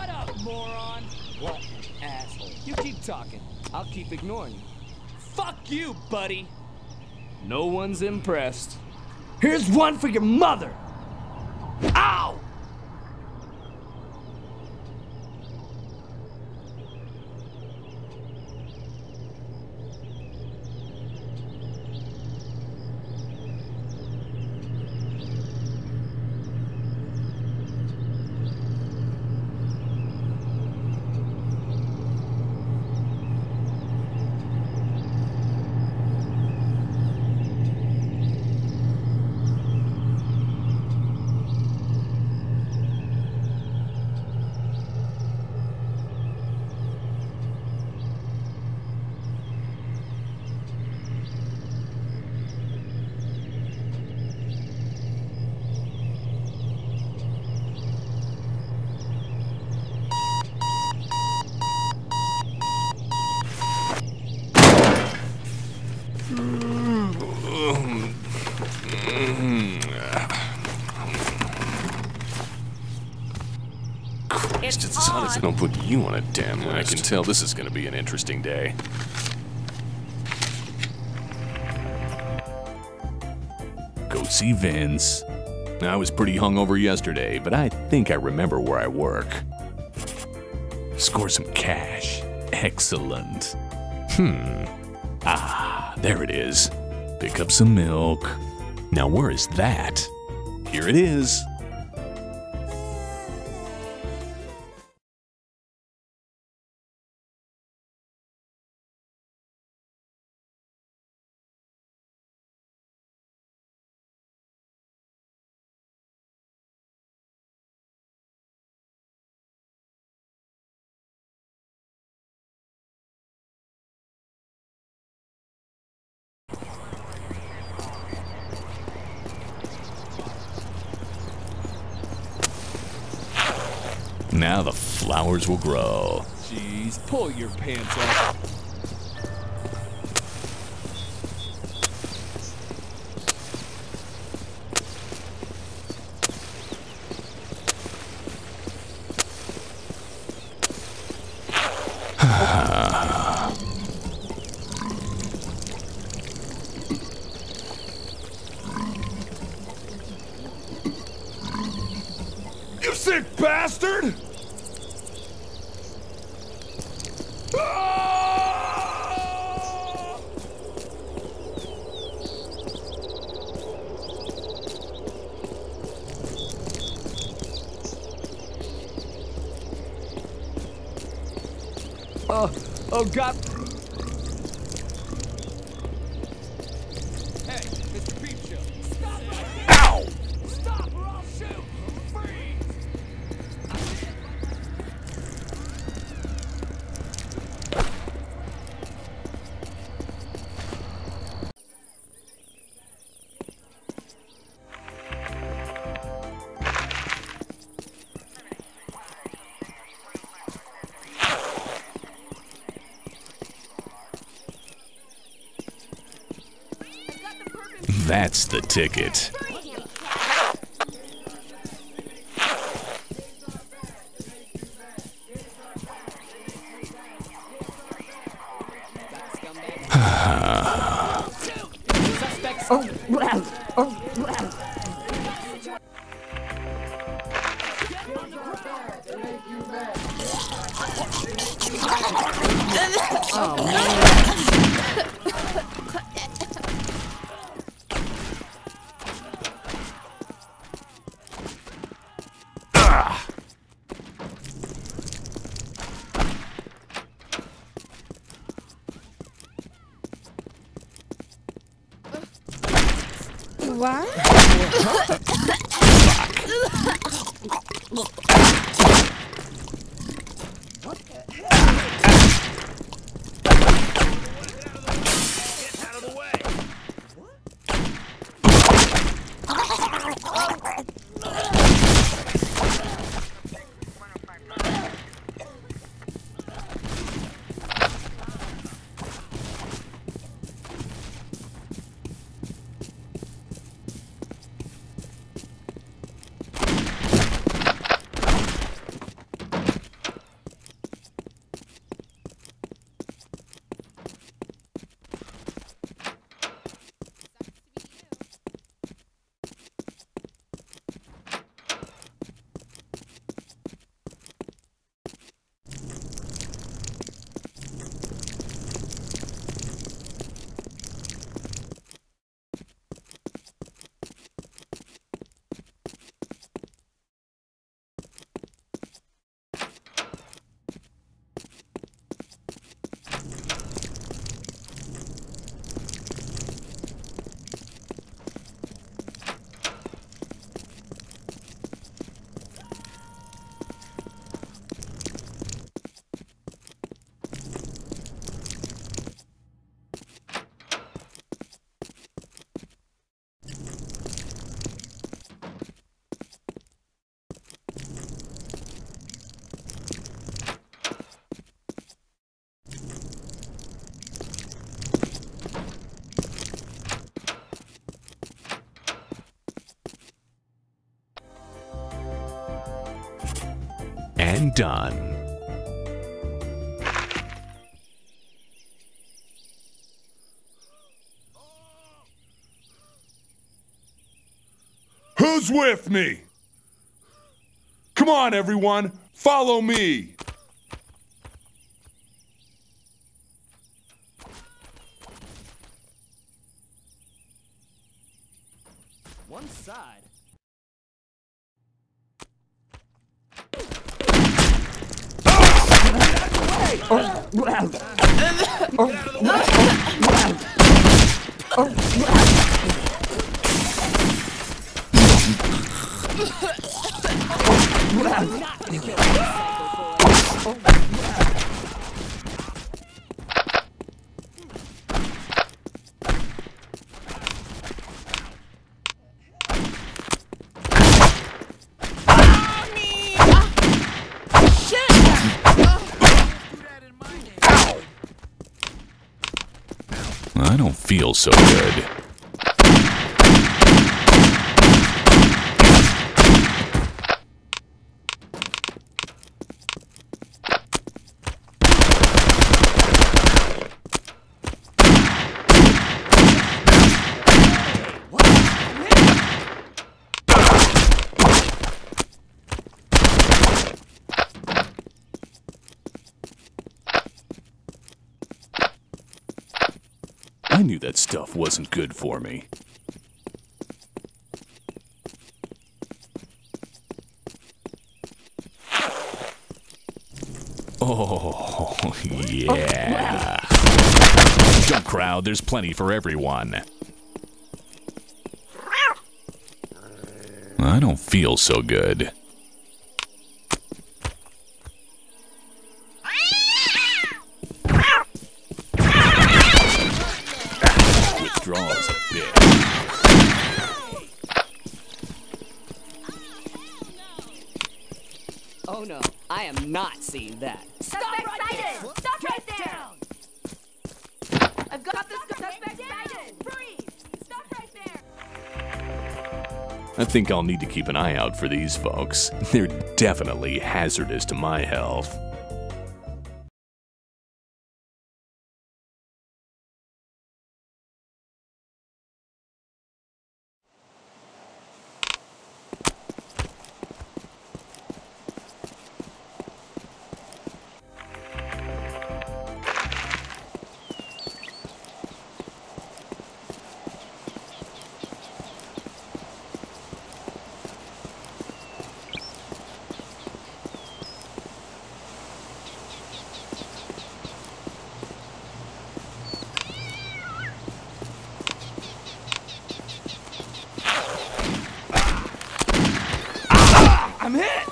Shut up, moron! What an asshole. You keep talking. I'll keep ignoring you. Fuck you, buddy! No one's impressed. Here's one for your mother! Ow! Christ, it's on. If I don't put you on a damn list. I can tell this is going to be an interesting day. Go see Vince. I was pretty hungover yesterday, but I think I remember where I work. Score some cash. Excellent. Ah, there it is. Pick up some milk. Now where is that? Here it is. Now the flowers will grow. Jeez, pull your pants up. You sick bastard! Oh God. Hey, Mr. Peep Show. Stop right there. Ow! Stop or I'll shoot. Freeze. That's the ticket. Oh man. What? Get out of the way. done. Who's with me? Come on, everyone, follow me. One side. I don't feel so good. I knew that stuff wasn't good for me. Oh, yeah. Jump crowd, there's plenty for everyone. I don't feel so good. Withdrawals a bit. Oh no, I am not seeing that. Stop sighted! Stop right there! Down. I've got this suspect sighted! Freeze! Stop right there! I think I'll need to keep an eye out for these folks. They're definitely hazardous to my health. I'm hit!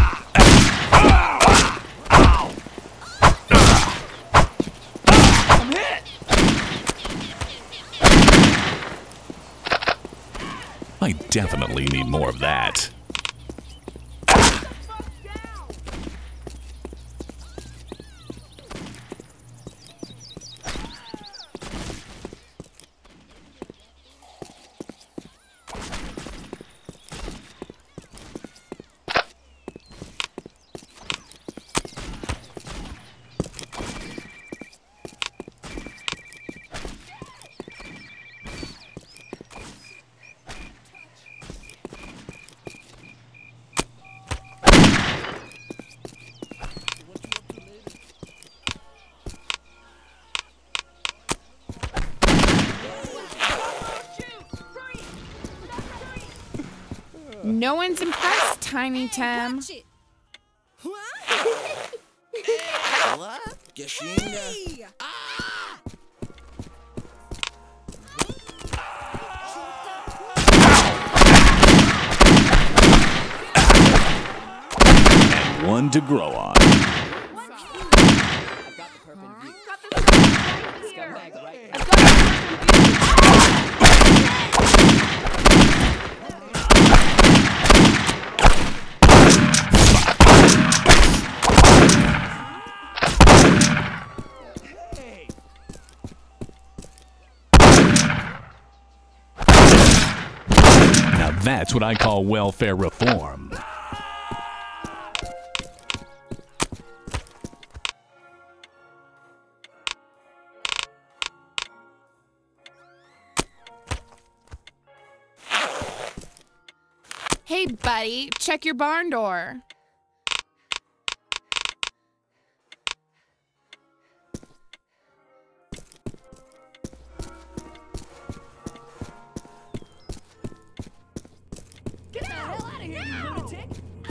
I'm hit! I definitely need more of that. No one's impressed, Tiny Tim. And one to grow on. I've got the perfect view. Scumbag right there. Now that's what I call welfare reform. Hey, buddy, check your barn door. Get the hell out of here, you lunatic!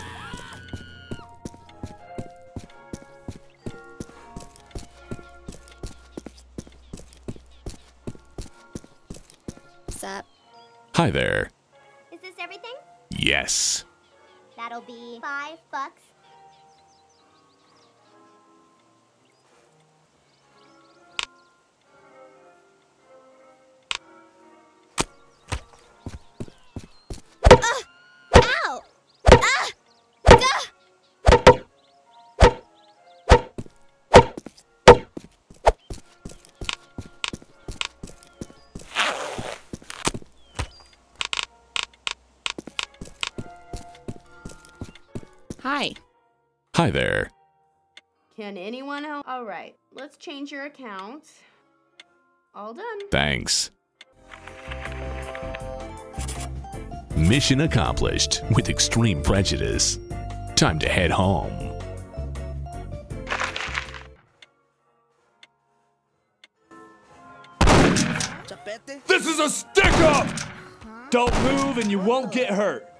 What's up? Hi there. Is this everything? Yes. That'll be $5. Ow! Ah! Gah! Hi. Hi there. Can anyone help? All right, let's change your account. All done. Thanks. Mission accomplished with extreme prejudice. Time to head home. This is a stick-up! Don't move and you won't get hurt.